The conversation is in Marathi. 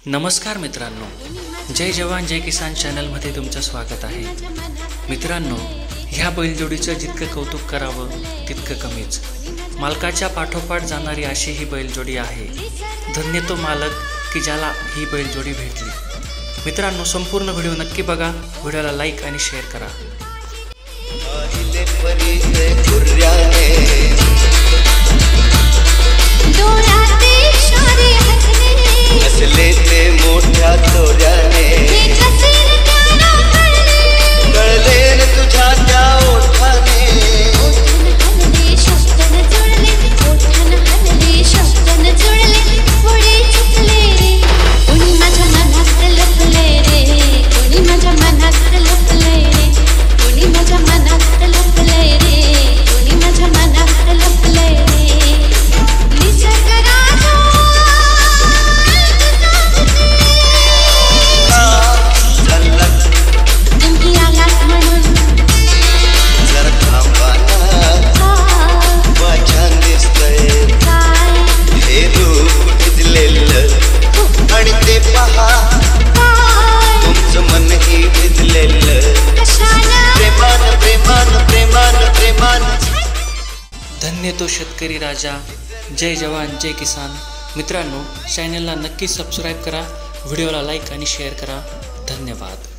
नमस्कार मित्रांनो, जय जवान जय किसान चॅनलमध्ये तुमचं स्वागत आहे। मित्रांनो, ह्या बैलजोडीचं जितकं कौतुक करावं तितकं कमीच। मालकाच्या पाठोपाठ जाणारी अशी ही बैलजोडी आहे। धन्य तो मालक की ज्याला ही बैलजोडी भेटली। मित्रांनो, संपूर्ण व्हिडिओ नक्की बघा, व्हिडिओला लाईक आणि शेअर करा। लेते मोठ्या चोऱ्याने कळले न तुझ्या त्या ओठाने पुढे चुकले रे कोणी माझ्या मनात लपले रे कोणी माझ्या मनात लपले रे कोणी माझ्या मनात लपले रे कोणी माझ्या मनात लपले रे निसर्ग राजा धन्य तो शेतकरी राजा, जय जवान जय किसान। मित्रांनो, चॅनलला नक्की सबस्क्राईब करा, व्हिडिओला लाईक आणि शेअर करा। धन्यवाद।